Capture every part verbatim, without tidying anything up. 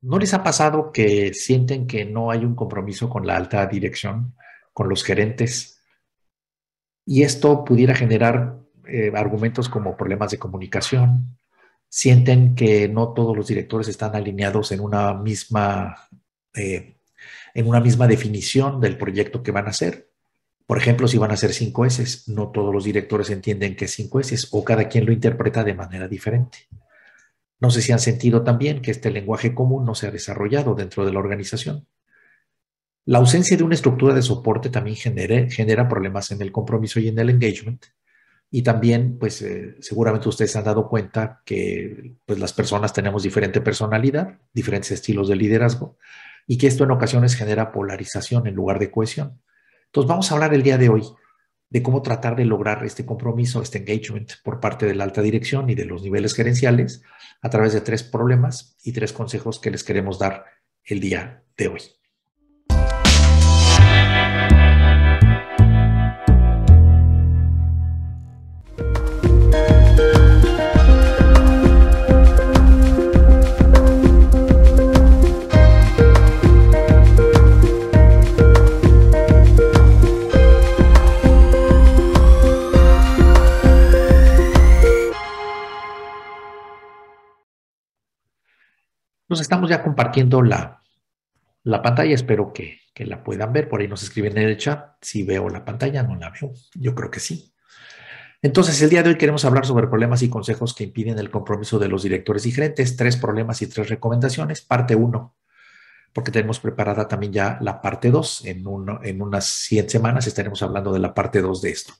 ¿No les ha pasado que sienten que no hay un compromiso con la alta dirección, con los gerentes? Y esto pudiera generar eh, argumentos como problemas de comunicación. Sienten que no todos los directores están alineados en una misma, eh, en una misma definición del proyecto que van a hacer. Por ejemplo, si van a ser cinco S, no todos los directores entienden que es cinco S o cada quien lo interpreta de manera diferente. No sé si han sentido también que este lenguaje común no se ha desarrollado dentro de la organización. La ausencia de una estructura de soporte también genera, genera problemas en el compromiso y en el engagement. Y también, pues eh, seguramente ustedes se han dado cuenta que pues, las personas tenemos diferente personalidad, diferentes estilos de liderazgo, y que esto en ocasiones genera polarización en lugar de cohesión. Entonces vamos a hablar el día de hoy de cómo tratar de lograr este compromiso, este engagement por parte de la alta dirección y de los niveles gerenciales a través de tres problemas y tres consejos que les queremos dar el día de hoy. Nos estamos ya compartiendo la, la pantalla, espero que, que la puedan ver. Por ahí nos escriben en el chat si veo la pantalla, no la veo. Yo creo que sí. Entonces, el día de hoy queremos hablar sobre problemas y consejos que impiden el compromiso de los directores y gerentes. Tres problemas y tres recomendaciones. Parte uno, porque tenemos preparada también ya la parte dos. En, un, en unas cien semanas estaremos hablando de la parte dos de esto.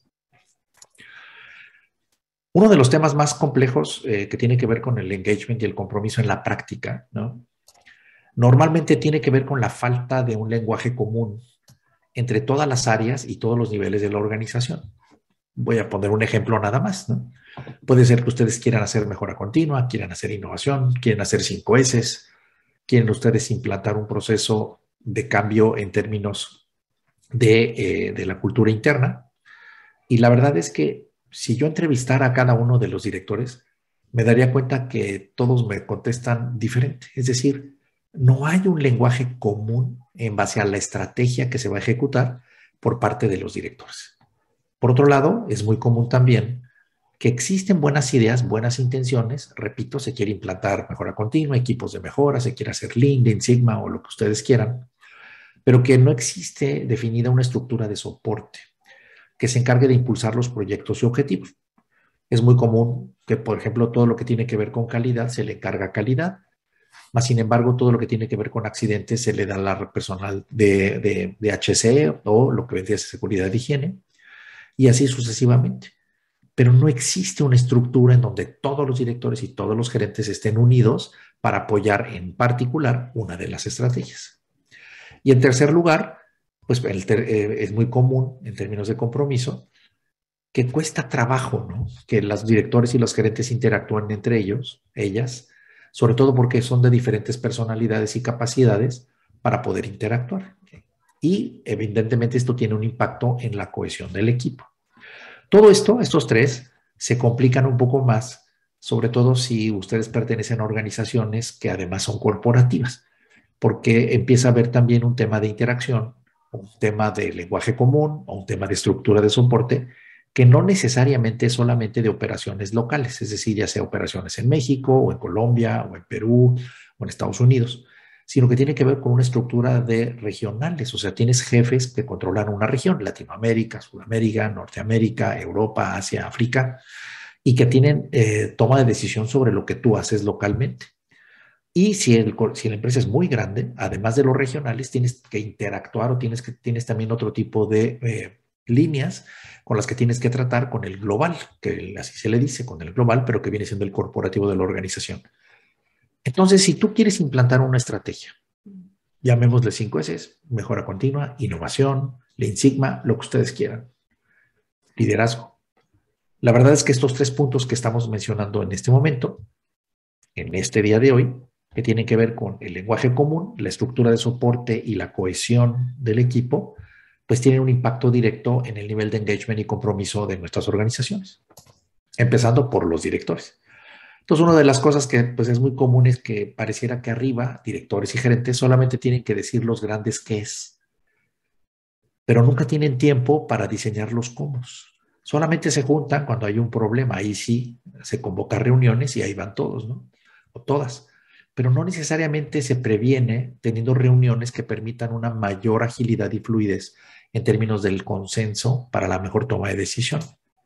Uno de los temas más complejos eh, que tiene que ver con el engagement y el compromiso en la práctica, ¿no? Normalmente tiene que ver con la falta de un lenguaje común entre todas las áreas y todos los niveles de la organización. Voy a poner un ejemplo nada más, ¿no? Puede ser que ustedes quieran hacer mejora continua, quieran hacer innovación, quieren hacer cinco S, quieren ustedes implantar un proceso de cambio en términos de, eh, de la cultura interna. Y la verdad es que si yo entrevistara a cada uno de los directores, me daría cuenta que todos me contestan diferente. Es decir, no hay un lenguaje común en base a la estrategia que se va a ejecutar por parte de los directores. Por otro lado, es muy común también que existen buenas ideas, buenas intenciones. Repito, se quiere implantar mejora continua, equipos de mejora, se quiere hacer Lean, Lean Sigma o lo que ustedes quieran, pero que no existe definida una estructura de soporte que se encargue de impulsar los proyectos y objetivos. Es muy común que, por ejemplo, todo lo que tiene que ver con calidad se le encarga a calidad, más sin embargo, todo lo que tiene que ver con accidentes se le da a la personal de, de, de H C o lo que vendría a ser seguridad de higiene, y así sucesivamente. Pero no existe una estructura en donde todos los directores y todos los gerentes estén unidos para apoyar en particular una de las estrategias. Y en tercer lugar, pues el ter, eh, es muy común en términos de compromiso que cuesta trabajo, ¿no? Que los directores y los gerentes interactúen entre ellos, ellas, sobre todo porque son de diferentes personalidades y capacidades para poder interactuar. Y evidentemente esto tiene un impacto en la cohesión del equipo. Todo esto, estos tres, se complican un poco más, sobre todo si ustedes pertenecen a organizaciones que además son corporativas, porque empieza a haber también un tema de interacción, un tema de lenguaje común o un tema de estructura de soporte que no necesariamente es solamente de operaciones locales, es decir, ya sea operaciones en México o en Colombia o en Perú o en Estados Unidos, sino que tiene que ver con una estructura de regionales, o sea, tienes jefes que controlan una región, Latinoamérica, Sudamérica, Norteamérica, Europa, Asia, África, y que tienen eh, toma de decisión sobre lo que tú haces localmente. Y si, el, si la empresa es muy grande, además de los regionales, tienes que interactuar o tienes, que, tienes también otro tipo de eh, líneas con las que tienes que tratar con el global, que así se le dice, con el global, pero que viene siendo el corporativo de la organización. Entonces, si tú quieres implantar una estrategia, llamémosle cinco S, mejora continua, innovación, Lean Sigma, lo que ustedes quieran, liderazgo. La verdad es que estos tres puntos que estamos mencionando en este momento, en este día de hoy, que tienen que ver con el lenguaje común, la estructura de soporte y la cohesión del equipo, pues tienen un impacto directo en el nivel de engagement y compromiso de nuestras organizaciones, empezando por los directores. Entonces, una de las cosas que pues, es muy común es que pareciera que arriba, directores y gerentes solamente tienen que decir los grandes qué es, pero nunca tienen tiempo para diseñar los cómo. Solamente se juntan cuando hay un problema. Ahí sí se convocan reuniones y ahí van todos, ¿no? O todas. Pero no necesariamente se previene teniendo reuniones que permitan una mayor agilidad y fluidez en términos del consenso para la mejor toma de decisión.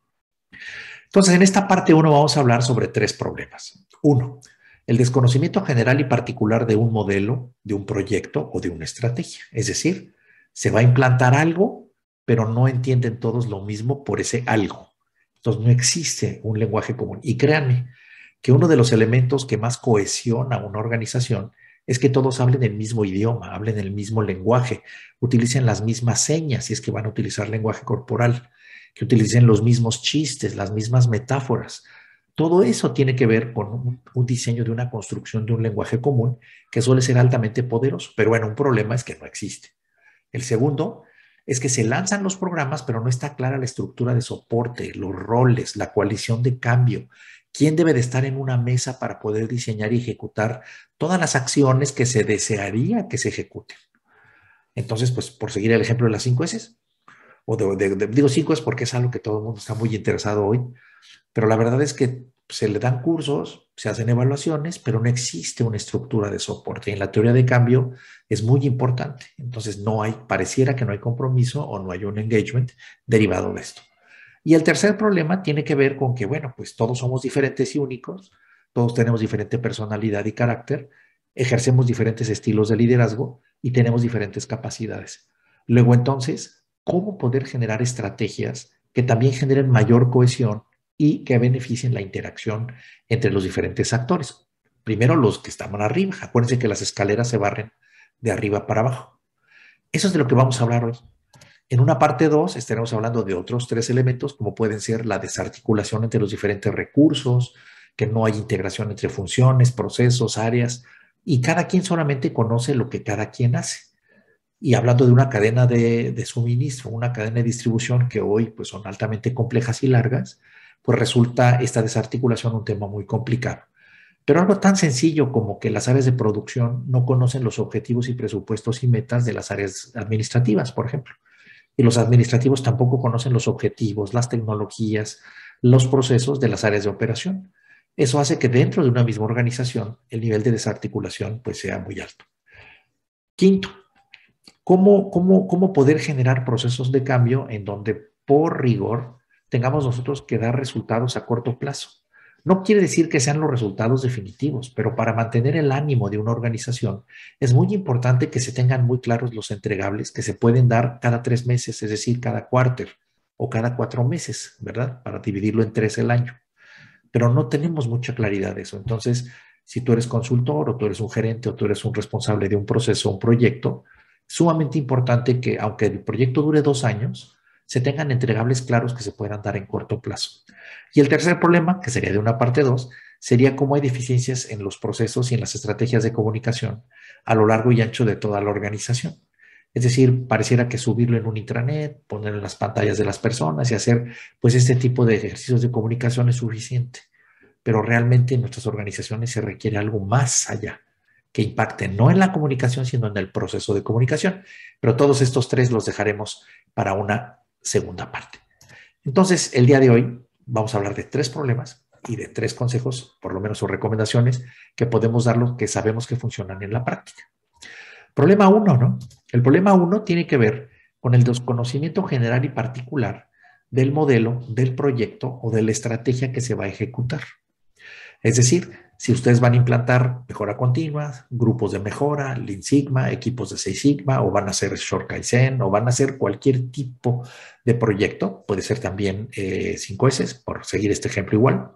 Entonces, en esta parte uno vamos a hablar sobre tres problemas. Uno, el desconocimiento general y particular de un modelo, de un proyecto o de una estrategia. Es decir, se va a implantar algo, pero no entienden todos lo mismo por ese algo. Entonces, no existe un lenguaje común. Y créanme que uno de los elementos que más cohesiona una organización es que todos hablen el mismo idioma, hablen el mismo lenguaje, utilicen las mismas señas si es que van a utilizar lenguaje corporal, que utilicen los mismos chistes, las mismas metáforas. Todo eso tiene que ver con un, un diseño de una construcción de un lenguaje común que suele ser altamente poderoso. Pero bueno, un problema es que no existe. El segundo es que se lanzan los programas, pero no está clara la estructura de soporte, los roles, la coalición de cambio. ¿Quién debe de estar en una mesa para poder diseñar y ejecutar todas las acciones que se desearía que se ejecuten? Entonces, pues por seguir el ejemplo de las cinco S, o de, de, de, digo cinco es porque es algo que todo el mundo está muy interesado hoy, pero la verdad es que se le dan cursos, se hacen evaluaciones, pero no existe una estructura de soporte. Y en la teoría de cambio es muy importante. Entonces no hay, pareciera que no hay compromiso o no hay un engagement derivado de esto. Y el tercer problema tiene que ver con que, bueno, pues todos somos diferentes y únicos, todos tenemos diferente personalidad y carácter, ejercemos diferentes estilos de liderazgo y tenemos diferentes capacidades. Luego entonces, ¿cómo poder generar estrategias que también generen mayor cohesión y que beneficien la interacción entre los diferentes actores? Primero los que estaban arriba. Acuérdense que las escaleras se barren de arriba para abajo. Eso es de lo que vamos a hablar hoy. En una parte dos estaremos hablando de otros tres elementos, como pueden ser la desarticulación entre los diferentes recursos, que no hay integración entre funciones, procesos, áreas, y cada quien solamente conoce lo que cada quien hace. Y hablando de una cadena de, de suministro, una cadena de distribución que hoy pues, son altamente complejas y largas, pues resulta esta desarticulación un tema muy complicado. Pero algo tan sencillo como que las áreas de producción no conocen los objetivos y presupuestos y metas de las áreas administrativas, por ejemplo. Y los administrativos tampoco conocen los objetivos, las tecnologías, los procesos de las áreas de operación. Eso hace que dentro de una misma organización el nivel de desarticulación pues, sea muy alto. Quinto, ¿cómo, cómo, cómo poder generar procesos de cambio en donde por rigor tengamos nosotros que dar resultados a corto plazo? No quiere decir que sean los resultados definitivos, pero para mantener el ánimo de una organización es muy importante que se tengan muy claros los entregables que se pueden dar cada tres meses, es decir, cada cuarter o cada cuatro meses, ¿verdad? Para dividirlo en tres el año. Pero no tenemos mucha claridad de eso. Entonces, si tú eres consultor o tú eres un gerente o tú eres un responsable de un proceso o un proyecto, es sumamente importante que, aunque el proyecto dure dos años, se tengan entregables claros que se puedan dar en corto plazo. Y el tercer problema, que sería de una parte dos, sería cómo hay deficiencias en los procesos y en las estrategias de comunicación a lo largo y ancho de toda la organización. Es decir, pareciera que subirlo en un intranet, ponerlo en las pantallas de las personas y hacer pues este tipo de ejercicios de comunicación es suficiente. Pero realmente en nuestras organizaciones se requiere algo más allá que impacte no en la comunicación, sino en el proceso de comunicación. Pero todos estos tres los dejaremos para una segunda parte. Entonces, el día de hoy vamos a hablar de tres problemas y de tres consejos, por lo menos o recomendaciones, que podemos dar los que sabemos que funcionan en la práctica. Problema uno, ¿no? El problema uno tiene que ver con el desconocimiento general y particular del modelo, del proyecto o de la estrategia que se va a ejecutar. Es decir, si ustedes van a implantar mejora continua, grupos de mejora, Lean Sigma, equipos de Six Sigma, o van a hacer Short Kaizen, o van a hacer cualquier tipo de proyecto, puede ser también eh, cinco S, por seguir este ejemplo igual,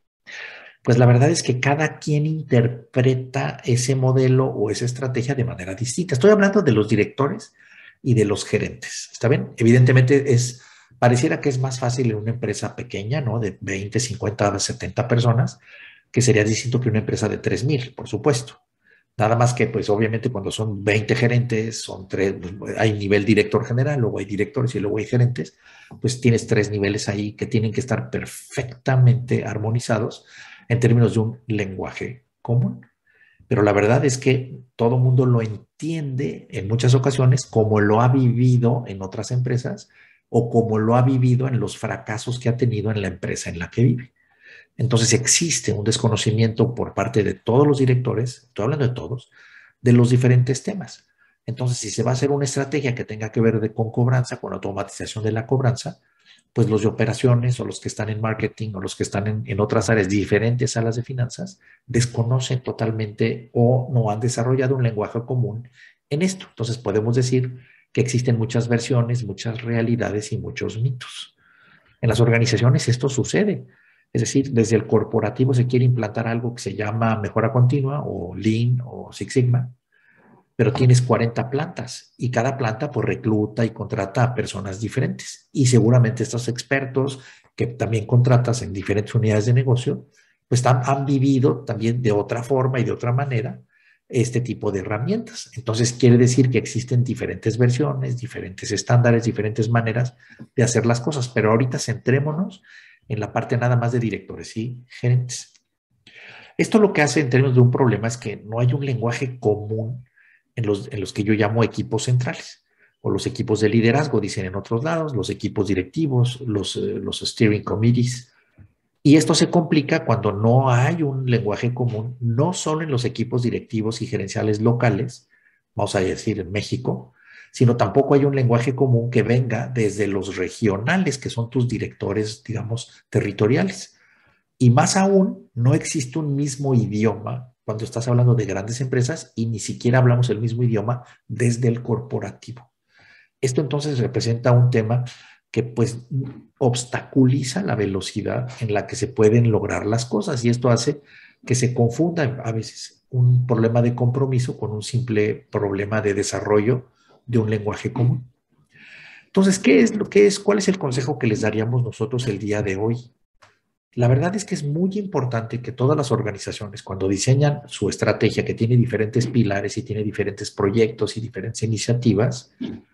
pues la verdad es que cada quien interpreta ese modelo o esa estrategia de manera distinta. Estoy hablando de los directores y de los gerentes, ¿está bien? Evidentemente es, pareciera que es más fácil en una empresa pequeña, ¿no? De veinte, cincuenta, setenta personas, que sería distinto que una empresa de tres mil, por supuesto. Nada más que, pues, obviamente, cuando son veinte gerentes, son tres, hay nivel director general, luego hay directores y luego hay gerentes, pues tienes tres niveles ahí que tienen que estar perfectamente armonizados en términos de un lenguaje común. Pero la verdad es que todo el mundo lo entiende en muchas ocasiones como lo ha vivido en otras empresas o como lo ha vivido en los fracasos que ha tenido en la empresa en la que vive. Entonces existe un desconocimiento por parte de todos los directores, estoy hablando de todos, de los diferentes temas. Entonces, si se va a hacer una estrategia que tenga que ver de, con cobranza, con automatización de la cobranza, pues los de operaciones o los que están en marketing o los que están en, en otras áreas diferentes a las de finanzas desconocen totalmente o no han desarrollado un lenguaje común en esto. Entonces podemos decir que existen muchas versiones, muchas realidades y muchos mitos. En las organizaciones esto sucede. Es decir, desde el corporativo se quiere implantar algo que se llama mejora continua o Lean o Six Sigma, pero tienes cuarenta plantas y cada planta pues recluta y contrata a personas diferentes. Y seguramente estos expertos que también contratas en diferentes unidades de negocio, pues han, han vivido también de otra forma y de otra manera este tipo de herramientas. Entonces quiere decir que existen diferentes versiones, diferentes estándares, diferentes maneras de hacer las cosas. Pero ahorita centrémonos en la parte nada más de directores y gerentes. Esto lo que hace en términos de un problema es que no hay un lenguaje común en los, en los que yo llamo equipos centrales, o los equipos de liderazgo, dicen en otros lados, los equipos directivos, los, eh, los steering committees. Y esto se complica cuando no hay un lenguaje común, no solo en los equipos directivos y gerenciales locales, vamos a decir en México, sino tampoco hay un lenguaje común que venga desde los regionales, que son tus directores, digamos, territoriales. Y más aún, no existe un mismo idioma cuando estás hablando de grandes empresas y ni siquiera hablamos el mismo idioma desde el corporativo. Esto entonces representa un tema que pues obstaculiza la velocidad en la que se pueden lograr las cosas y esto hace que se confunda a veces un problema de compromiso con un simple problema de desarrollo de un lenguaje común. Entonces, ¿qué es lo que es? ¿Cuál es el consejo que les daríamos nosotros el día de hoy? La verdad es que es muy importante que todas las organizaciones, cuando diseñan su estrategia, que tiene diferentes pilares y tiene diferentes proyectos y diferentes iniciativas,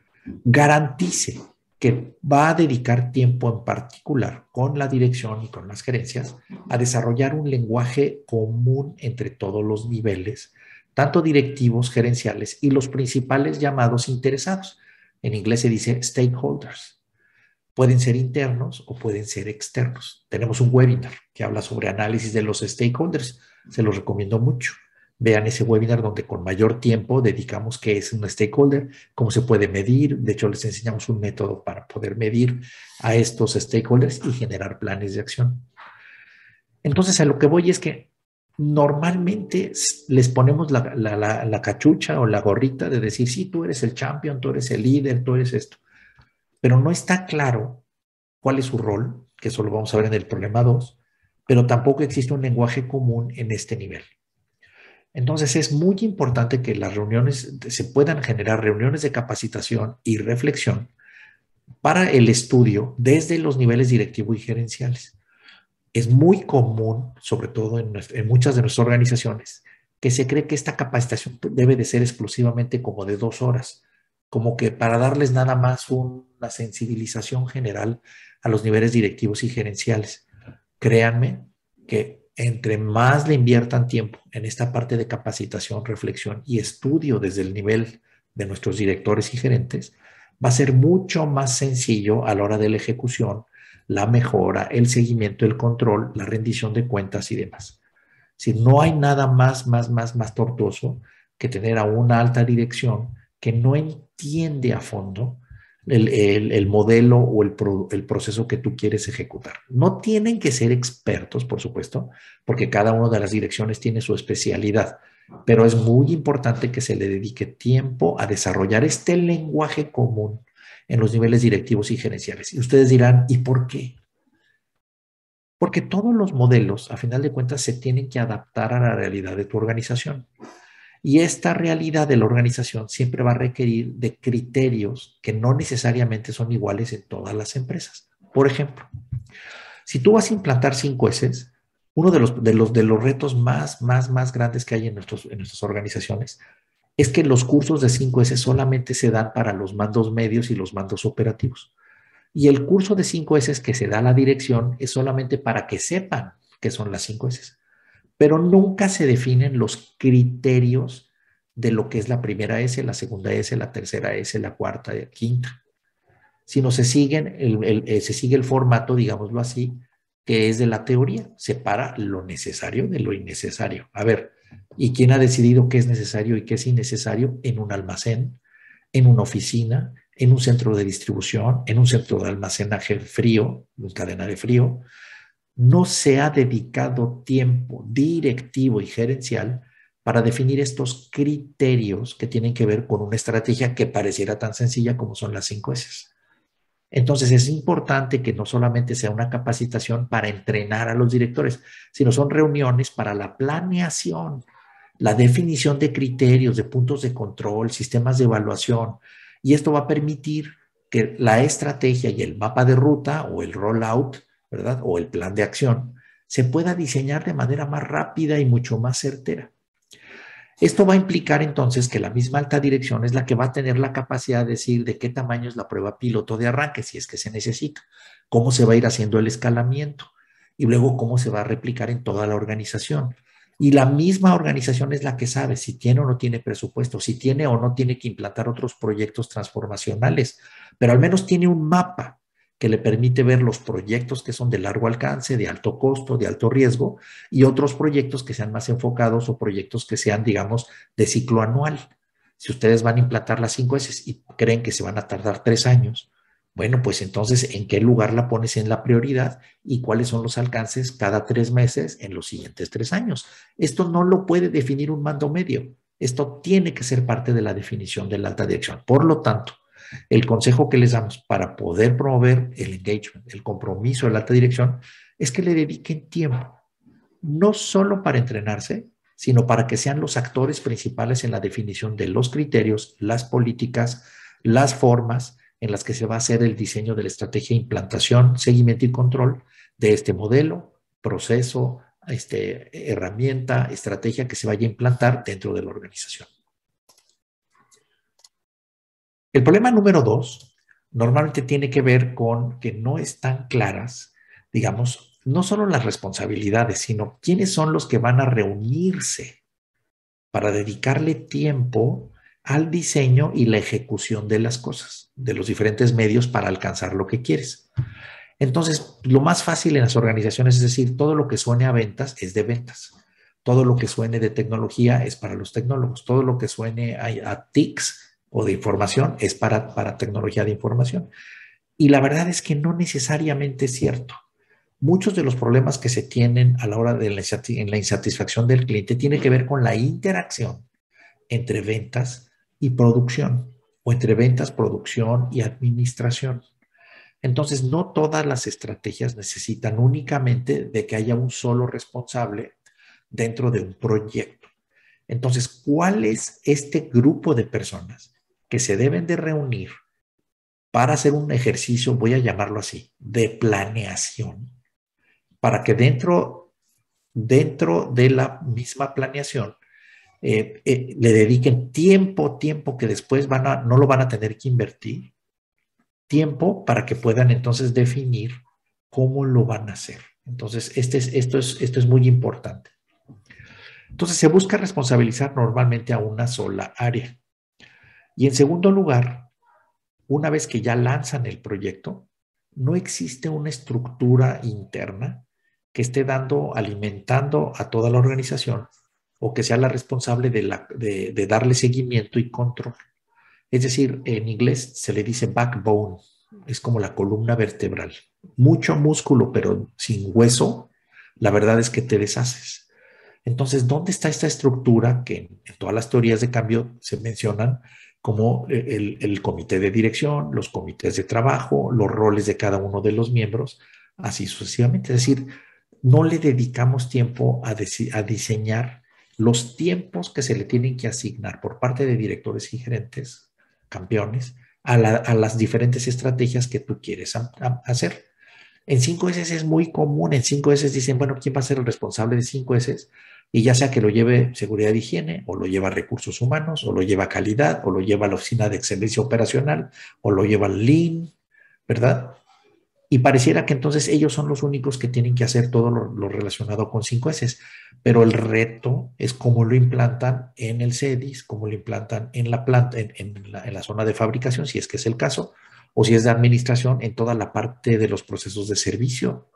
garantice que va a dedicar tiempo en particular con la dirección y con las gerencias a desarrollar un lenguaje común entre todos los niveles, tanto directivos, gerenciales y los principales llamados interesados. En inglés se dice stakeholders. Pueden ser internos o pueden ser externos. Tenemos un webinar que habla sobre análisis de los stakeholders. Se los recomiendo mucho. Vean ese webinar donde con mayor tiempo dedicamos qué es un stakeholder, cómo se puede medir. De hecho, les enseñamos un método para poder medir a estos stakeholders y generar planes de acción. Entonces, a lo que voy es que normalmente les ponemos la, la, la, la cachucha o la gorrita de decir, sí, tú eres el champion, tú eres el líder, tú eres esto. Pero no está claro cuál es su rol, que eso lo vamos a ver en el problema dos, pero tampoco existe un lenguaje común en este nivel. Entonces es muy importante que las reuniones, se puedan generar reuniones de capacitación y reflexión para el estudio desde los niveles directivo y gerenciales. Es muy común, sobre todo en, en muchas de nuestras organizaciones, que se cree que esta capacitación debe de ser exclusivamente como de dos horas, como que para darles nada más una sensibilización general a los niveles directivos y gerenciales. Créanme que entre más le inviertan tiempo en esta parte de capacitación, reflexión y estudio desde el nivel de nuestros directores y gerentes, va a ser mucho más sencillo a la hora de la ejecución, la mejora, el seguimiento, el control, la rendición de cuentas y demás. Si no hay nada más, más, más, más tortuoso que tener a una alta dirección que no entiende a fondo el, el, el modelo o el, pro, el proceso que tú quieres ejecutar. No tienen que ser expertos, por supuesto, porque cada una de las direcciones tiene su especialidad, pero es muy importante que se le dedique tiempo a desarrollar este lenguaje común en los niveles directivos y gerenciales. Y ustedes dirán, ¿y por qué? Porque todos los modelos, a final de cuentas, se tienen que adaptar a la realidad de tu organización. Y esta realidad de la organización siempre va a requerir de criterios que no necesariamente son iguales en todas las empresas. Por ejemplo, si tú vas a implantar cinco S, uno de los, de los, de los retos más, más, más grandes que hay en, nuestros, en nuestras organizaciones es que los cursos de cinco S solamente se dan para los mandos medios y los mandos operativos. Y el curso de cinco S que se da a la dirección es solamente para que sepan qué son las cinco S. pero nunca se definen los criterios de lo que es la primera S, la segunda S, la tercera S, la cuarta, la quinta, sino se, siguen el, el, eh, se sigue el formato, digámoslo así, que es de la teoría, separa lo necesario de lo innecesario. A ver, ¿y quién ha decidido qué es necesario y qué es innecesario en un almacén, en una oficina, en un centro de distribución, en un centro de almacenaje frío, en cadena de frío? No se ha dedicado tiempo directivo y gerencial para definir estos criterios que tienen que ver con una estrategia que pareciera tan sencilla como son las cinco S. Entonces es importante que no solamente sea una capacitación para entrenar a los directores, sino son reuniones para la planeación, la definición de criterios, de puntos de control, sistemas de evaluación, y esto va a permitir que la estrategia y el mapa de ruta o el rollout, ¿verdad? O el plan de acción se pueda diseñar de manera más rápida y mucho más certera. Esto va a implicar entonces que la misma alta dirección es la que va a tener la capacidad de decir de qué tamaño es la prueba piloto de arranque, si es que se necesita, cómo se va a ir haciendo el escalamiento y luego cómo se va a replicar en toda la organización. Y la misma organización es la que sabe si tiene o no tiene presupuesto, si tiene o no tiene que implantar otros proyectos transformacionales, pero al menos tiene un mapa que le permite ver los proyectos que son de largo alcance, de alto costo, de alto riesgo, y otros proyectos que sean más enfocados o proyectos que sean, digamos, de ciclo anual. Si ustedes van a implantar las cinco S y creen que se van a tardar tres años, bueno, pues entonces, ¿en qué lugar la pones en la prioridad y cuáles son los alcances cada tres meses en los siguientes tres años? Esto no lo puede definir un mando medio. Esto tiene que ser parte de la definición de la alta dirección. Por lo tanto, el consejo que les damos para poder promover el engagement, el compromiso de la alta dirección, es que le dediquen tiempo, no solo para entrenarse, sino para que sean los actores principales en la definición de los criterios, las políticas, las formas en las que se va a hacer el diseño de la estrategia, implantación, seguimiento y control de este modelo, proceso, este, herramienta, estrategia que se vaya a implantar dentro de la organización. El problema número dos normalmente tiene que ver con que no están claras, digamos, no solo las responsabilidades, sino quiénes son los que van a reunirse para dedicarle tiempo al diseño y la ejecución de las cosas, de los diferentes medios para alcanzar lo que quieres. Entonces, lo más fácil en las organizaciones es decir, todo lo que suene a ventas es de ventas. Todo lo que suene de tecnología es para los tecnólogos. Todo lo que suene a, a T I Cs o de información es para, para tecnología de información. Y la verdad es que no necesariamente es cierto. Muchos de los problemas que se tienen a la hora de la, en la insatisfacción del cliente tiene que ver con la interacción entre ventas y producción, o entre ventas, producción y administración. Entonces, no todas las estrategias necesitan únicamente de que haya un solo responsable dentro de un proyecto. Entonces, ¿cuál es este grupo de personas que se deben de reunir para hacer un ejercicio, voy a llamarlo así, de planeación, para que dentro, dentro de la misma planeación eh, eh, le dediquen tiempo, tiempo que después van a, no lo van a tener que invertir, tiempo para que puedan entonces definir cómo lo van a hacer. Entonces, este es, esto, es, esto es muy importante. Entonces, se busca responsabilizar normalmente a una sola área. Y en segundo lugar, una vez que ya lanzan el proyecto, no existe una estructura interna que esté dando, alimentando a toda la organización o que sea la responsable de, la, de, de darle seguimiento y control. Es decir, en inglés se le dice backbone, es como la columna vertebral. Mucho músculo, pero sin hueso, la verdad es que te deshaces. Entonces, ¿dónde está esta estructura que en, en todas las teorías de cambio se mencionan como el, el comité de dirección, los comités de trabajo, los roles de cada uno de los miembros, así sucesivamente? Es decir, no le dedicamos tiempo a, a diseñar los tiempos que se le tienen que asignar por parte de directores y gerentes, campeones, a, la, a las diferentes estrategias que tú quieres a, a hacer. En cinco S es muy común, en cinco S dicen, bueno, ¿quién va a ser el responsable de cinco S? Y ya sea que lo lleve seguridad de higiene, o lo lleva recursos humanos, o lo lleva calidad, o lo lleva la oficina de excelencia operacional, o lo lleva Lean, ¿verdad? Y pareciera que entonces ellos son los únicos que tienen que hacer todo lo, lo relacionado con cinco S, pero el reto es cómo lo implantan en el CEDIS, cómo lo implantan en la planta, en, en la, en la zona de fabricación, si es que es el caso, o si es de administración, en toda la parte de los procesos de servicio,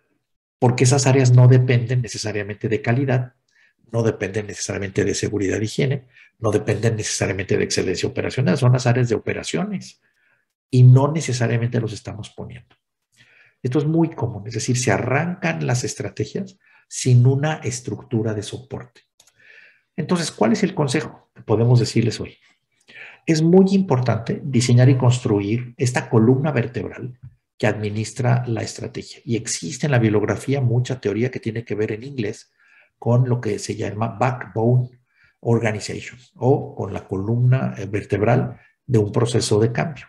porque esas áreas no dependen necesariamente de calidad, no dependen necesariamente de seguridad e higiene, no dependen necesariamente de excelencia operacional, son las áreas de operaciones y no necesariamente los estamos poniendo. Esto es muy común, es decir, se arrancan las estrategias sin una estructura de soporte. Entonces, ¿cuál es el consejo que podemos decirles hoy? Es muy importante diseñar y construir esta columna vertebral que administra la estrategia. Y existe en la bibliografía mucha teoría que tiene que ver en inglés con lo que se llama backbone organization o con la columna vertebral de un proceso de cambio.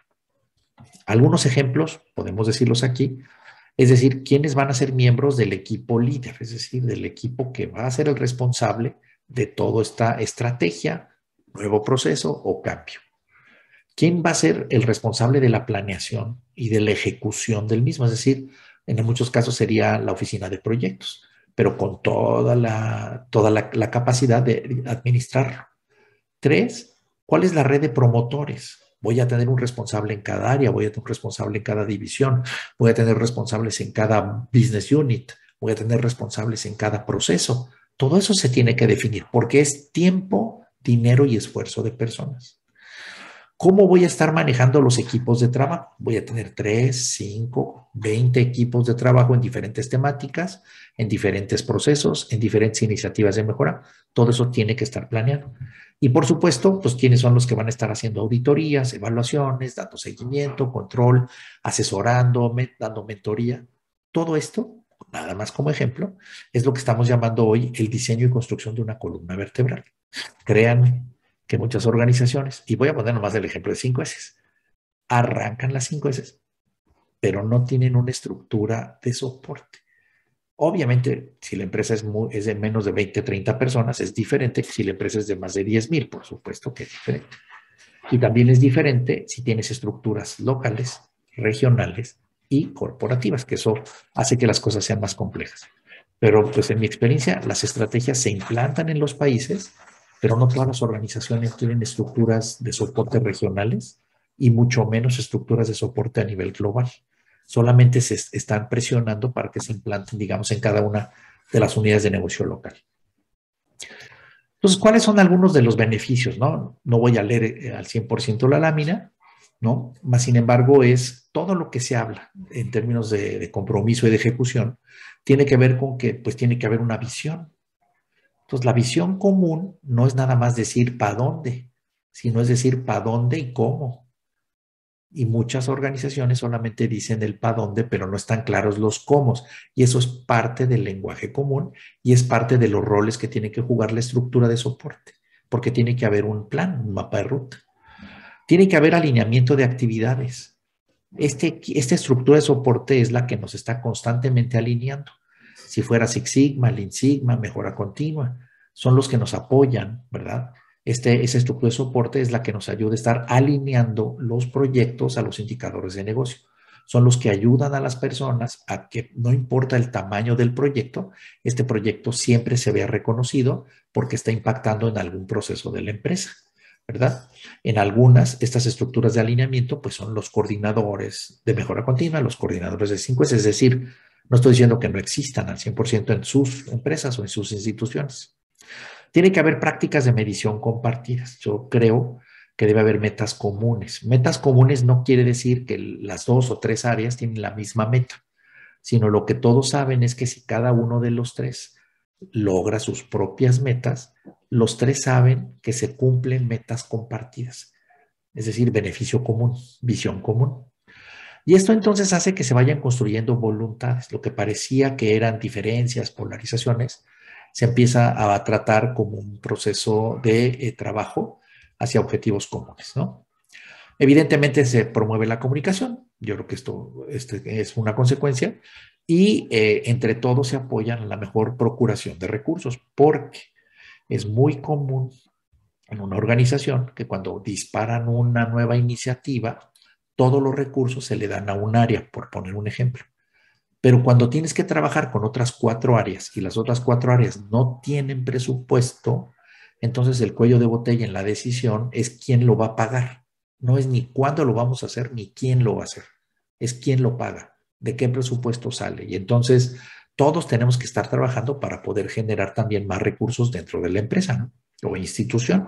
Algunos ejemplos, podemos decirlos aquí, es decir, quiénes van a ser miembros del equipo líder, es decir, del equipo que va a ser el responsable de toda esta estrategia, nuevo proceso o cambio. ¿Quién va a ser el responsable de la planeación y de la ejecución del mismo? Es decir, en muchos casos sería la oficina de proyectos, pero con toda la, toda la, la capacidad de administrarlo. Tres, ¿cuál es la red de promotores? Voy a tener un responsable en cada área, voy a tener un responsable en cada división, voy a tener responsables en cada business unit, voy a tener responsables en cada proceso. Todo eso se tiene que definir porque es tiempo, dinero y esfuerzo de personas. ¿Cómo voy a estar manejando los equipos de trabajo? Voy a tener tres, cinco, veinte equipos de trabajo en diferentes temáticas, en diferentes procesos, en diferentes iniciativas de mejora. Todo eso tiene que estar planeado. Y por supuesto, pues quiénes son los que van a estar haciendo auditorías, evaluaciones, dando seguimiento, control, asesorando, dando mentoría. Todo esto, nada más como ejemplo, es lo que estamos llamando hoy el diseño y construcción de una columna vertebral. Créanme que muchas organizaciones, y voy a poner nomás el ejemplo de cinco S, arrancan las cinco S, pero no tienen una estructura de soporte. Obviamente, si la empresa es, muy, es de menos de veinte, treinta personas, es diferente que si la empresa es de más de diez mil, por supuesto que es diferente. Y también es diferente si tienes estructuras locales, regionales y corporativas, que eso hace que las cosas sean más complejas. Pero pues en mi experiencia, las estrategias se implantan en los países, pero no todas las organizaciones tienen estructuras de soporte regionales y mucho menos estructuras de soporte a nivel global. Solamente se están presionando para que se implanten, digamos, en cada una de las unidades de negocio local. Entonces, ¿cuáles son algunos de los beneficios? No, no voy a leer al cien por ciento la lámina, ¿no? Más sin embargo, es todo lo que se habla en términos de, de compromiso y de ejecución, tiene que ver con que, pues, tiene que haber una visión. Entonces, la visión común no es nada más decir para dónde, sino es decir para dónde y cómo. Y muchas organizaciones solamente dicen el para dónde, pero no están claros los cómo. Y eso es parte del lenguaje común y es parte de los roles que tiene que jugar la estructura de soporte, porque tiene que haber un plan, un mapa de ruta. Tiene que haber alineamiento de actividades. Este, esta estructura de soporte es la que nos está constantemente alineando. Si fuera Six Sigma, Lean Sigma, mejora continua, son los que nos apoyan, ¿verdad? Este, esa estructura de soporte es la que nos ayuda a estar alineando los proyectos a los indicadores de negocio. Son los que ayudan a las personas a que no importa el tamaño del proyecto, este proyecto siempre se vea reconocido porque está impactando en algún proceso de la empresa, ¿verdad? En algunas, estas estructuras de alineamiento, pues son los coordinadores de mejora continua, los coordinadores de cinco S, es decir, no estoy diciendo que no existan al cien por ciento en sus empresas o en sus instituciones. Tiene que haber prácticas de medición compartidas. Yo creo que debe haber metas comunes. Metas comunes no quiere decir que las dos o tres áreas tienen la misma meta, sino lo que todos saben es que si cada uno de los tres logra sus propias metas, los tres saben que se cumplen metas compartidas, es decir, beneficio común, visión común. Y esto entonces hace que se vayan construyendo voluntades. Lo que parecía que eran diferencias, polarizaciones, se empieza a tratar como un proceso de eh, trabajo hacia objetivos comunes, ¿no? Evidentemente se promueve la comunicación. Yo creo que esto este es una consecuencia. Y eh, entre todos se apoyan en la mejor procuración de recursos, porque es muy común en una organización que cuando disparan una nueva iniciativa, todos los recursos se le dan a un área, por poner un ejemplo. Pero cuando tienes que trabajar con otras cuatro áreas y las otras cuatro áreas no tienen presupuesto, entonces el cuello de botella en la decisión es quién lo va a pagar. No es ni cuándo lo vamos a hacer ni quién lo va a hacer. Es quién lo paga, de qué presupuesto sale. Y entonces todos tenemos que estar trabajando para poder generar también más recursos dentro de la empresa, ¿no? O institución.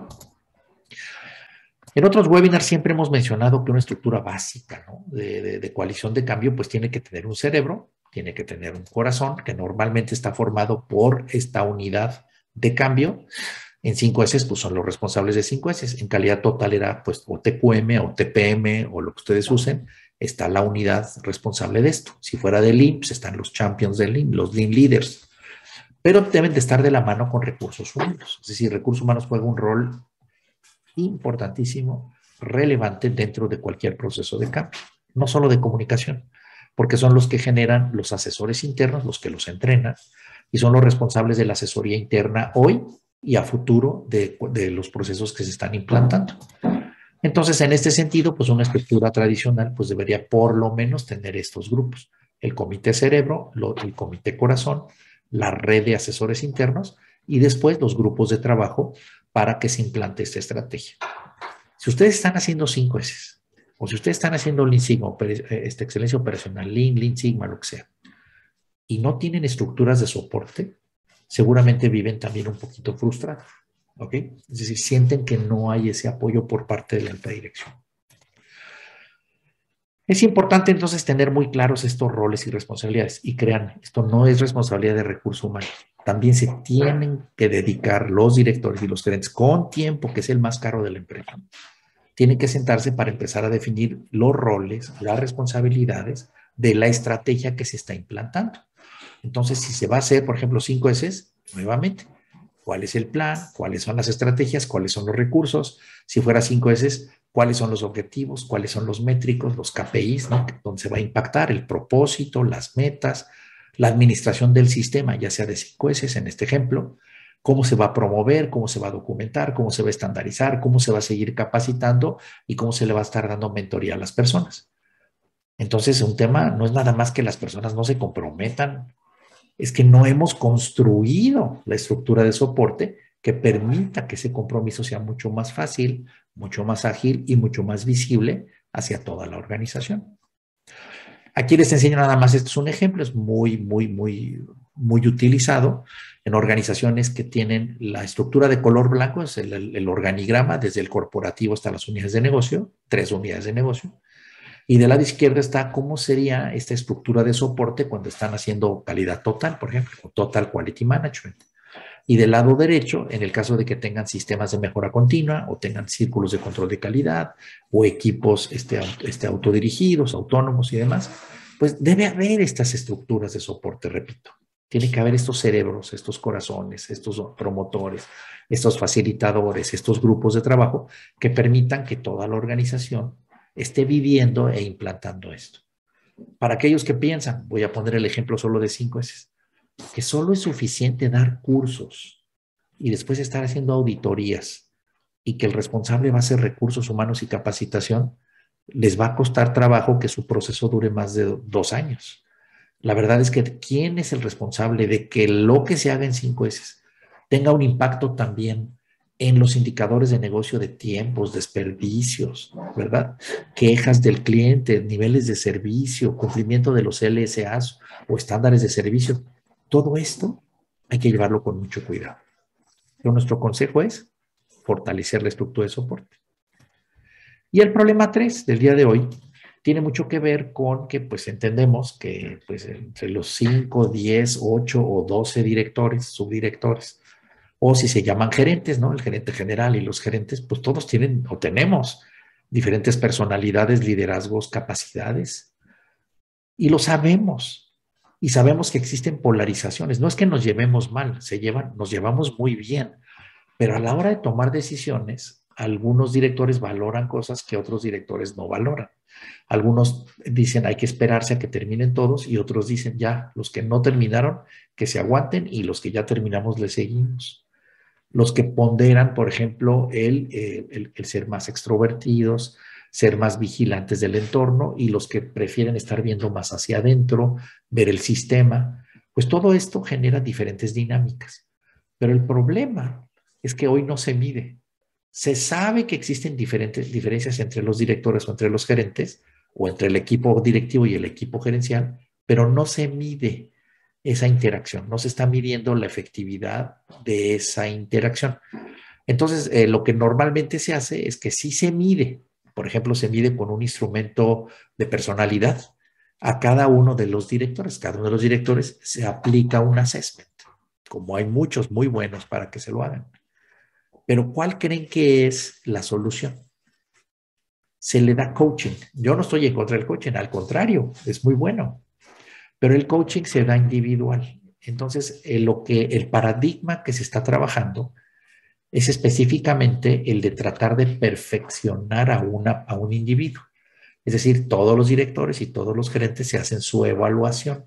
En otros webinars siempre hemos mencionado que una estructura básica, ¿no? de, de, de coalición de cambio pues tiene que tener un cerebro, tiene que tener un corazón que normalmente está formado por esta unidad de cambio. En cinco S pues son los responsables de cinco S. En calidad total era pues o T Q M o T P M o lo que ustedes usen. Está la unidad responsable de esto. Si fuera de Lean, pues están los champions de Lean, los Lean Leaders. Pero deben de estar de la mano con recursos humanos. Es decir, recursos humanos juega un rol importantísimo, relevante dentro de cualquier proceso de cambio, no solo de comunicación, porque son los que generan los asesores internos, los que los entrenan, y son los responsables de la asesoría interna hoy y a futuro de, de los procesos que se están implantando. Entonces, en este sentido, pues una estructura tradicional pues debería por lo menos tener estos grupos: el comité cerebro, lo, el comité corazón, la red de asesores internos y después los grupos de trabajo para que se implante esta estrategia. Si ustedes están haciendo cinco S o si ustedes están haciendo Lean Sigma, esta excelencia operacional, Lean, Lean Sigma, lo que sea, y no tienen estructuras de soporte, seguramente viven también un poquito frustrados, ¿ok? Es decir, sienten que no hay ese apoyo por parte de la alta dirección. Es importante entonces tener muy claros estos roles y responsabilidades. Y crean, esto no es responsabilidad de recursos humanos. También se tienen que dedicar los directores y los gerentes con tiempo, que es el más caro de la empresa. Tienen que sentarse para empezar a definir los roles, las responsabilidades de la estrategia que se está implantando. Entonces, si se va a hacer, por ejemplo, cinco S, nuevamente, ¿cuál es el plan? ¿Cuáles son las estrategias? ¿Cuáles son los recursos? Si fuera cinco S, ¿cuáles son los objetivos? ¿Cuáles son los métricos, los K P Is, ¿no? Donde se va a impactar el propósito, las metas, la administración del sistema, ya sea de cinco S en este ejemplo, cómo se va a promover, cómo se va a documentar, cómo se va a estandarizar, cómo se va a seguir capacitando y cómo se le va a estar dando mentoría a las personas. Entonces, un tema no es nada más que las personas no se comprometan, es que no hemos construido la estructura de soporte que permita que ese compromiso sea mucho más fácil, mucho más ágil y mucho más visible hacia toda la organización. Aquí les enseño nada más, esto es un ejemplo, es muy, muy, muy, muy utilizado en organizaciones que tienen la estructura de color blanco, es el, el organigrama desde el corporativo hasta las unidades de negocio, tres unidades de negocio. Y del lado izquierdo está cómo sería esta estructura de soporte cuando están haciendo calidad total, por ejemplo, o Total Quality Management. Y del lado derecho, en el caso de que tengan sistemas de mejora continua o tengan círculos de control de calidad o equipos este, este, autodirigidos, autónomos y demás, pues debe haber estas estructuras de soporte, repito. Tiene que haber estos cerebros, estos corazones, estos promotores, estos facilitadores, estos grupos de trabajo que permitan que toda la organización esté viviendo e implantando esto. Para aquellos que piensan, voy a poner el ejemplo solo de cinco S, que solo es suficiente dar cursos y después estar haciendo auditorías y que el responsable va a ser recursos humanos y capacitación, les va a costar trabajo que su proceso dure más de dos años. La verdad es que ¿quién es el responsable de que lo que se haga en cinco S tenga un impacto también en los indicadores de negocio de tiempos, desperdicios, ¿verdad? Quejas del cliente, niveles de servicio, cumplimiento de los L S As o estándares de servicio? Todo esto hay que llevarlo con mucho cuidado. Pero nuestro consejo es fortalecer la estructura de soporte. Y el problema tres del día de hoy tiene mucho que ver con que pues entendemos que pues entre los cinco, diez, ocho o doce directores, subdirectores, o si se llaman gerentes, ¿no? El gerente general y los gerentes, pues todos tienen o tenemos diferentes personalidades, liderazgos, capacidades. Y lo sabemos. Y sabemos que existen polarizaciones. No es que nos llevemos mal, se llevan, nos llevamos muy bien. Pero a la hora de tomar decisiones, algunos directores valoran cosas que otros directores no valoran. Algunos dicen hay que esperarse a que terminen todos y otros dicen ya, los que no terminaron, que se aguanten y los que ya terminamos les seguimos. Los que ponderan, por ejemplo, el, eh, el, el ser más extrovertidos, ser más vigilantes del entorno y los que prefieren estar viendo más hacia adentro, ver el sistema. Pues todo esto genera diferentes dinámicas. Pero el problema es que hoy no se mide. Se sabe que existen diferentes diferencias entre los directores o entre los gerentes o entre el equipo directivo y el equipo gerencial, pero no se mide esa interacción, no se está midiendo la efectividad de esa interacción. Entonces, eh, lo que normalmente se hace es que sí se mide, por ejemplo, se mide con un instrumento de personalidad a cada uno de los directores. Cada uno de los directores se aplica un assessment, como hay muchos muy buenos para que se lo hagan. Pero ¿cuál creen que es la solución? Se le da coaching. Yo no estoy en contra del coaching, al contrario, es muy bueno. Pero el coaching se da individual. Entonces, eh, lo que, el paradigma que se está trabajando es específicamente el de tratar de perfeccionar a, una, a un individuo. Es decir, todos los directores y todos los gerentes se hacen su evaluación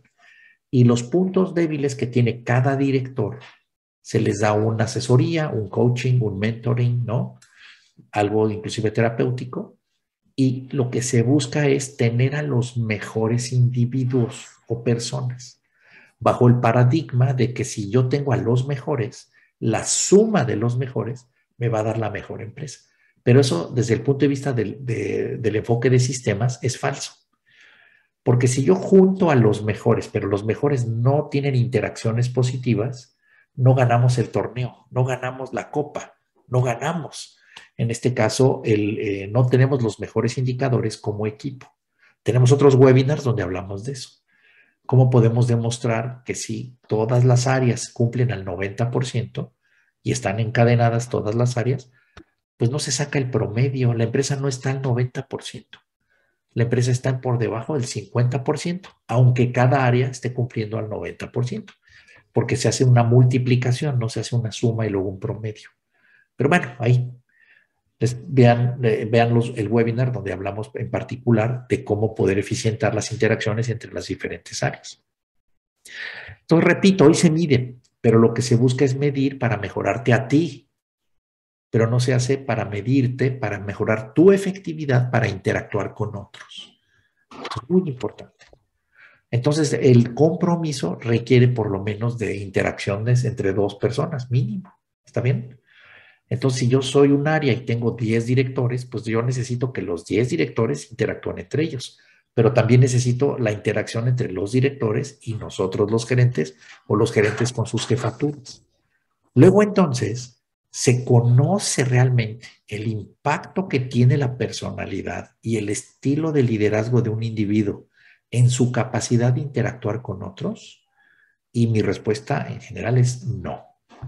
y los puntos débiles que tiene cada director se les da una asesoría, un coaching, un mentoring, ¿no? Algo inclusive terapéutico, y lo que se busca es tener a los mejores individuos o personas, bajo el paradigma de que si yo tengo a los mejores, la suma de los mejores me va a dar la mejor empresa. Pero eso, desde el punto de vista del, de, del enfoque de sistemas, es falso. Porque si yo junto a los mejores, pero los mejores no tienen interacciones positivas, no ganamos el torneo, no ganamos la copa, no ganamos. En este caso, el, eh, no tenemos los mejores indicadores como equipo. Tenemos otros webinars donde hablamos de eso. ¿Cómo podemos demostrar que si todas las áreas cumplen al noventa por ciento y están encadenadas todas las áreas, pues no se saca el promedio, la empresa no está al noventa por ciento. La empresa está por debajo del cincuenta por ciento, aunque cada área esté cumpliendo al noventa por ciento, porque se hace una multiplicación, no se hace una suma y luego un promedio. Pero bueno, ahí les, vean, eh, vean los, el webinar donde hablamos en particular de cómo poder eficientar las interacciones entre las diferentes áreas. Entonces, repito, hoy se mide, pero lo que se busca es medir para mejorarte a ti, pero no se hace para medirte, para mejorar tu efectividad para interactuar con otros. Esto es muy importante. Entonces, el compromiso requiere por lo menos de interacciones entre dos personas, mínimo. ¿Está bien? Entonces, si yo soy un área y tengo diez directores, pues yo necesito que los diez directores interactúen entre ellos, pero también necesito la interacción entre los directores y nosotros los gerentes o los gerentes con sus jefaturas. Luego, entonces, se conoce realmente el impacto que tiene la personalidad y el estilo de liderazgo de un individuo en su capacidad de interactuar con otros, y mi respuesta en general es no.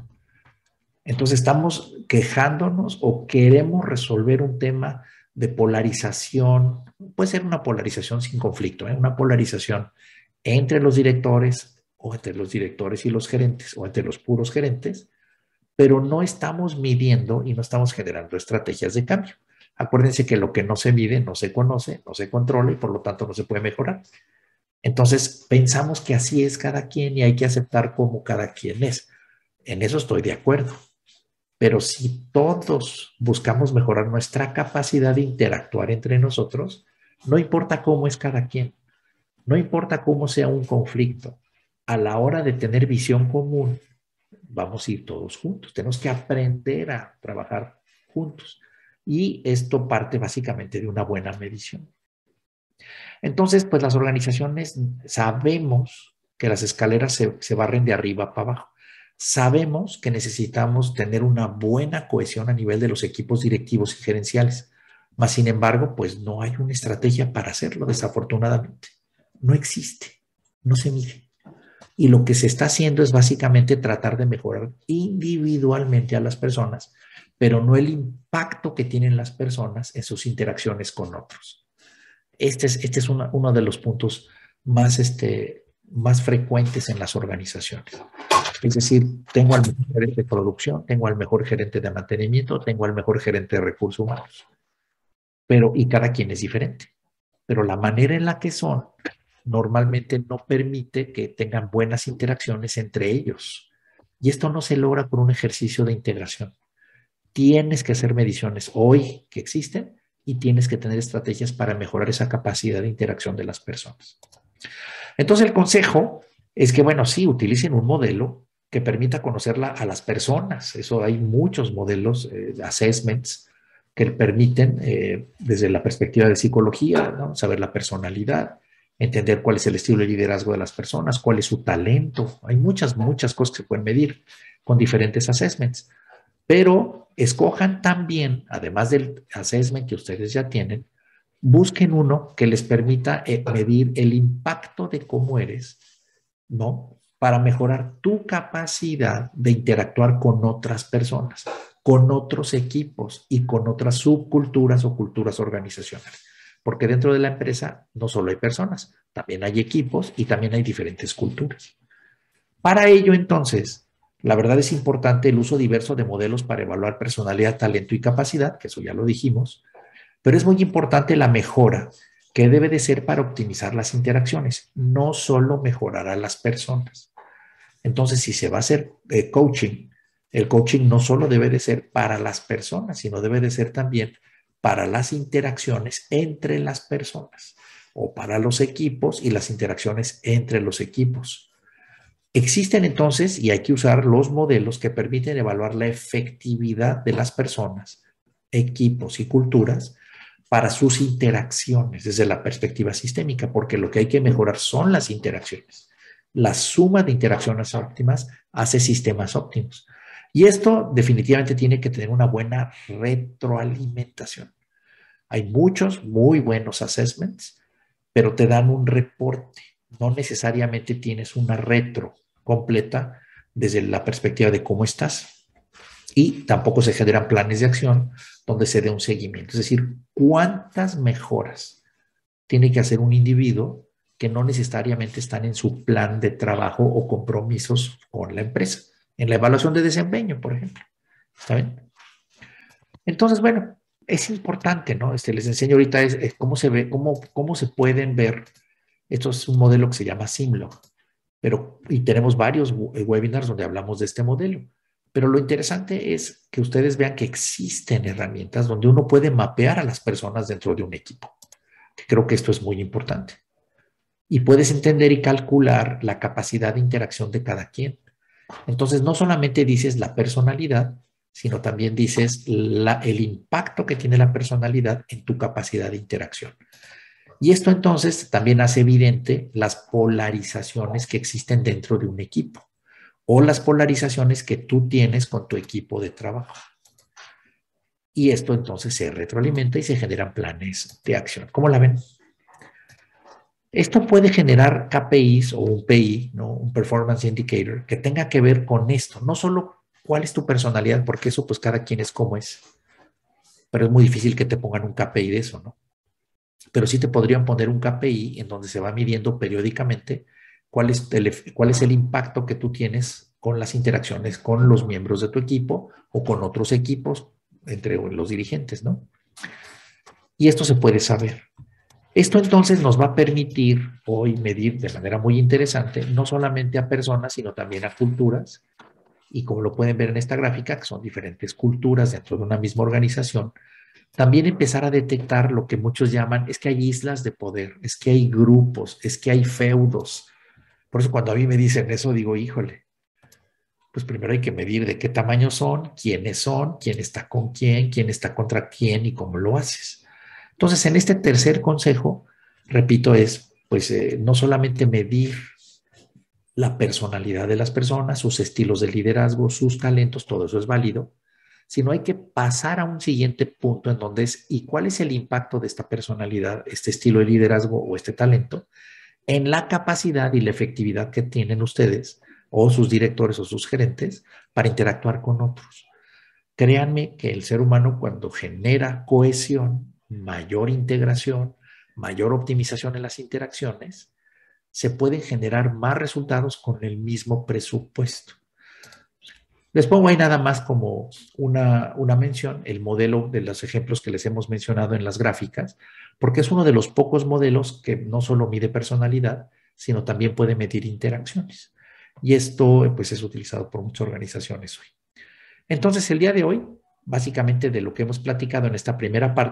Entonces estamos quejándonos o queremos resolver un tema de polarización, puede ser una polarización sin conflicto, ¿eh? Una polarización entre los directores o entre los directores y los gerentes o entre los puros gerentes, pero no estamos midiendo y no estamos generando estrategias de cambio. Acuérdense que lo que no se mide no se conoce, no se controla y por lo tanto no se puede mejorar. Entonces pensamos que así es cada quien y hay que aceptar cómo cada quien es. En eso estoy de acuerdo. Pero si todos buscamos mejorar nuestra capacidad de interactuar entre nosotros, no importa cómo es cada quien, no importa cómo sea un conflicto, a la hora de tener visión común, vamos a ir todos juntos. Tenemos que aprender a trabajar juntos. Y esto parte básicamente de una buena medición. Entonces, pues las organizaciones sabemos que las escaleras se, se barren de arriba para abajo. Sabemos que necesitamos tener una buena cohesión a nivel de los equipos directivos y gerenciales. Mas, sin embargo, pues no hay una estrategia para hacerlo, desafortunadamente. No existe, no se mide. Y lo que se está haciendo es básicamente tratar de mejorar individualmente a las personas, pero no el impacto que tienen las personas en sus interacciones con otros. Este es, este es una, uno de los puntos más, este, más frecuentes en las organizaciones. Es decir, tengo al mejor gerente de producción, tengo al mejor gerente de mantenimiento, tengo al mejor gerente de recursos humanos. Pero, y cada quien es diferente. Pero la manera en la que son normalmente no permite que tengan buenas interacciones entre ellos. Y esto no se logra por un ejercicio de integración. Tienes que hacer mediciones hoy que existen y tienes que tener estrategias para mejorar esa capacidad de interacción de las personas. Entonces el consejo es que, bueno, sí, utilicen un modelo que permita conocerla a las personas. Eso hay muchos modelos, eh, assessments, que permiten, eh, desde la perspectiva de psicología, ¿no?, saber la personalidad, entender cuál es el estilo de liderazgo de las personas, cuál es su talento. Hay muchas, muchas cosas que se pueden medir con diferentes assessments. Pero escojan también, además del assessment que ustedes ya tienen, busquen uno que les permita eh, medir el impacto de cómo eres, ¿no?, para mejorar tu capacidad de interactuar con otras personas, con otros equipos y con otras subculturas o culturas organizacionales. Porque dentro de la empresa no solo hay personas, también hay equipos y también hay diferentes culturas. Para ello, entonces, la verdad es importante el uso diverso de modelos para evaluar personalidad, talento y capacidad, que eso ya lo dijimos, pero es muy importante la mejora que debe de ser para optimizar las interacciones, no solo mejorar a las personas. Entonces, si se va a hacer eh, coaching, el coaching no solo debe de ser para las personas, sino debe de ser también para las interacciones entre las personas o para los equipos y las interacciones entre los equipos. Existen entonces, y hay que usar los modelos que permiten evaluar la efectividad de las personas, equipos y culturas para sus interacciones desde la perspectiva sistémica, porque lo que hay que mejorar son las interacciones. La suma de interacciones óptimas hace sistemas óptimos. Y esto definitivamente tiene que tener una buena retroalimentación. Hay muchos muy buenos assessments, pero te dan un reporte. No necesariamente tienes una retro completa desde la perspectiva de cómo estás. Y tampoco se generan planes de acción donde se dé un seguimiento. Es decir, cuántas mejoras tiene que hacer un individuo que no necesariamente están en su plan de trabajo o compromisos con la empresa. En la evaluación de desempeño, por ejemplo. ¿Está bien? Entonces, bueno, es importante, ¿no? Este, les enseño ahorita es, es cómo se ve, cómo, cómo se pueden ver. Esto es un modelo que se llama Simlog, pero, y tenemos varios webinars donde hablamos de este modelo. Pero lo interesante es que ustedes vean que existen herramientas donde uno puede mapear a las personas dentro de un equipo. Creo que esto es muy importante. Y puedes entender y calcular la capacidad de interacción de cada quien. Entonces, no solamente dices la personalidad, sino también dices la, el impacto que tiene la personalidad en tu capacidad de interacción. Y esto entonces también hace evidente las polarizaciones que existen dentro de un equipo o las polarizaciones que tú tienes con tu equipo de trabajo. Y esto entonces se retroalimenta y se generan planes de acción. ¿Cómo la ven? Esto puede generar K P Is o un P I, ¿no?, un Performance Indicator, que tenga que ver con esto. No solo cuál es tu personalidad, porque eso pues cada quien es como es. Pero es muy difícil que te pongan un K P I de eso, ¿no? Pero sí te podrían poner un K P I en donde se va midiendo periódicamente cuál es el, cuál es el impacto que tú tienes con las interacciones con los miembros de tu equipo o con otros equipos, entre los dirigentes, ¿no? Y esto se puede saber. Esto entonces nos va a permitir hoy medir de manera muy interesante no solamente a personas, sino también a culturas. Y como lo pueden ver en esta gráfica, que son diferentes culturas dentro de una misma organización, también empezar a detectar lo que muchos llaman, es que hay islas de poder, es que hay grupos, es que hay feudos. Por eso cuando a mí me dicen eso, digo, híjole, pues primero hay que medir de qué tamaño son, quiénes son, quién está con quién, quién está contra quién y cómo lo haces. Entonces, en este tercer consejo, repito, es pues eh, no solamente medir la personalidad de las personas, sus estilos de liderazgo, sus talentos, todo eso es válido, sino hay que pasar a un siguiente punto en donde es, ¿y cuál es el impacto de esta personalidad, este estilo de liderazgo o este talento en la capacidad y la efectividad que tienen ustedes o sus directores o sus gerentes para interactuar con otros? Créanme que el ser humano cuando genera cohesión, mayor integración, mayor optimización en las interacciones, se pueden generar más resultados con el mismo presupuesto. Les pongo ahí nada más como una, una mención, el modelo de los ejemplos que les hemos mencionado en las gráficas, porque es uno de los pocos modelos que no solo mide personalidad, sino también puede medir interacciones. Y esto pues es utilizado por muchas organizaciones hoy. Entonces, el día de hoy, básicamente de lo que hemos platicado en esta primera parte,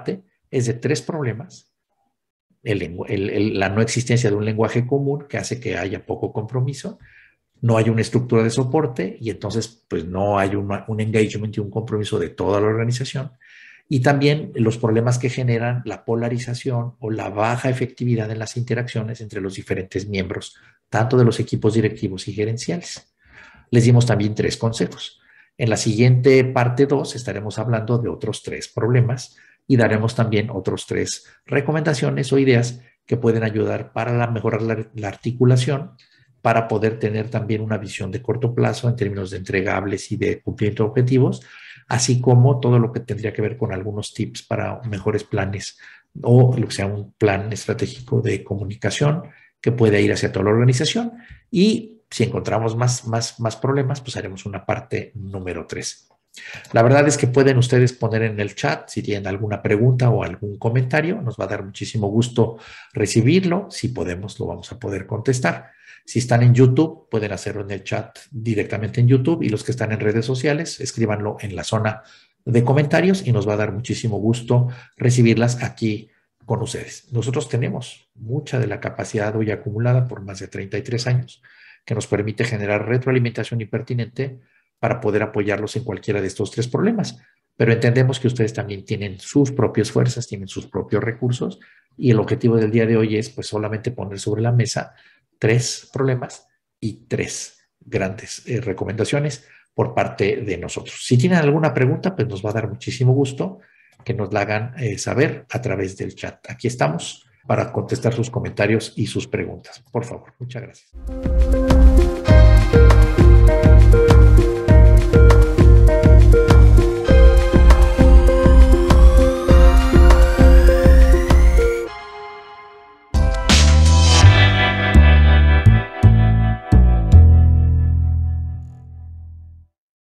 es de tres problemas. El, el, el, la no existencia de un lenguaje común que hace que haya poco compromiso, no hay una estructura de soporte y entonces pues no hay una, un engagement y un compromiso de toda la organización. Y también los problemas que generan la polarización o la baja efectividad en las interacciones entre los diferentes miembros, tanto de los equipos directivos y gerenciales. Les dimos también tres consejos. En la siguiente parte dos estaremos hablando de otros tres problemas y daremos también otros tres recomendaciones o ideas que pueden ayudar para la, mejorar la, la articulación, para poder tener también una visión de corto plazo en términos de entregables y de cumplimiento de objetivos, así como todo lo que tendría que ver con algunos tips para mejores planes o lo que sea un plan estratégico de comunicación que pueda ir hacia toda la organización. Y si encontramos más, más, más problemas, pues haremos una parte número tres. La verdad es que pueden ustedes poner en el chat si tienen alguna pregunta o algún comentario. Nos va a dar muchísimo gusto recibirlo. Si podemos, lo vamos a poder contestar. Si están en YouTube, pueden hacerlo en el chat directamente en YouTube, y los que están en redes sociales, escríbanlo en la zona de comentarios y nos va a dar muchísimo gusto recibirlas aquí con ustedes. Nosotros tenemos mucha de la capacidad hoy acumulada por más de treinta y tres años que nos permite generar retroalimentación impertinente para poder apoyarlos en cualquiera de estos tres problemas. Pero entendemos que ustedes también tienen sus propias fuerzas, tienen sus propios recursos, y el objetivo del día de hoy es pues solamente poner sobre la mesa tres problemas y tres grandes eh, recomendaciones por parte de nosotros. Si tienen alguna pregunta, pues nos va a dar muchísimo gusto que nos la hagan eh, saber a través del chat. Aquí estamos para contestar sus comentarios y sus preguntas. Por favor, muchas gracias.